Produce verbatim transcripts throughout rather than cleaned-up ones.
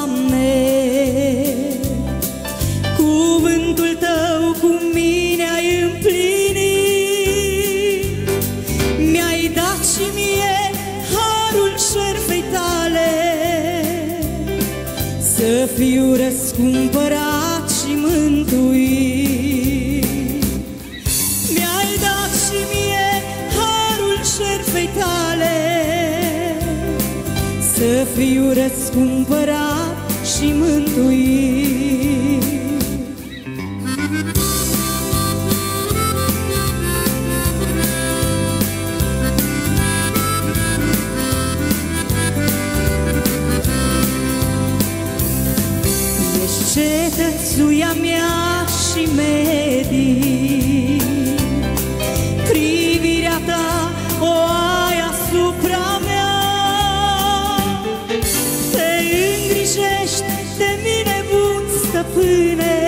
Doamne, cuvântul Tău cu mine ai împlinit. Mi-ai dat și mie harul șerfei Tale, să fiu răscumpărat și mântuit. Mi-ai dat și mie harul șerfei Tale, să fiu răscumpărat și mântuit. Ești cetățuia mea și medic, privirea Ta o ai asupra mea. Te îngrijești de mine, bun stăpâne,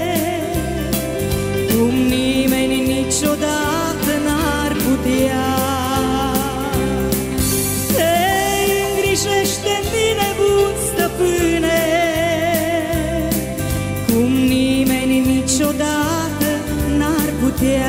cum nimeni niciodată n-ar putea. Te îngrijești de mine, bun stăpâne, cum nimeni niciodată n-ar putea.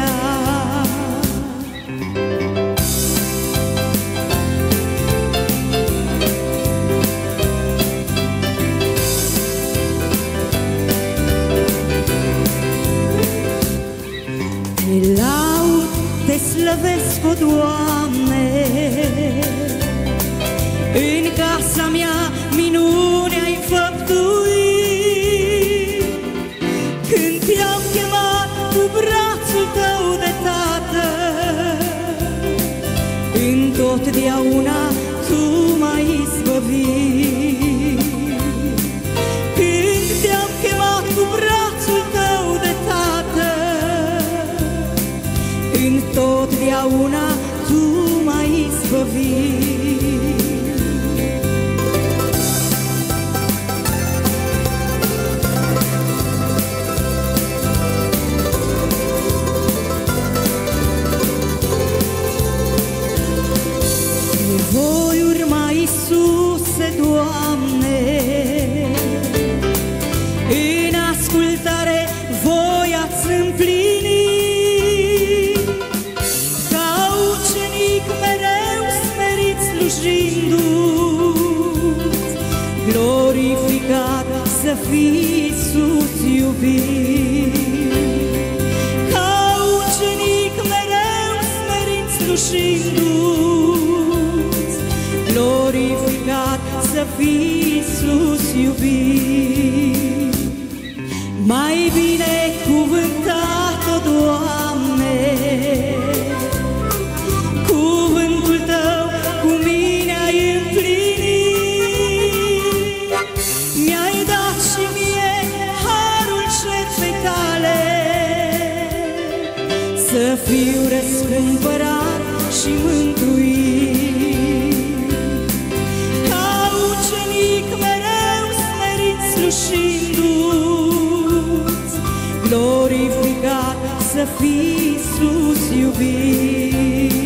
Te laud, te slăvesc, o Doamne, în casa mea minune ai făptuit. Când Te-am chemat cu brațul Tău de tată, întotdeauna Tu m-ai izbăvit. Când Te-am chemat cu brațul Tău de tată, întotdeauna Tu m-ai izbăvit. Te voi urma, Iisuse, Doamne, în ascultare voia-ți împlini. Ca ucenic mereu smerit slujindu-ți, glorificat să fii, Iisus iubit. Ca ucenic mereu smerit slujindu-ți, glorificat să fii, Iisus iubit. Mai binecuvântat, o Doamne, cuvântul Tău cu mine ai împlinit. Mi-ai dat și mie harul șerfei Tale, să fiu răscumpărat și mântuit. Ca ucenic mereu smerit slușindu-ți, glorificat să fii, Iisus iubit.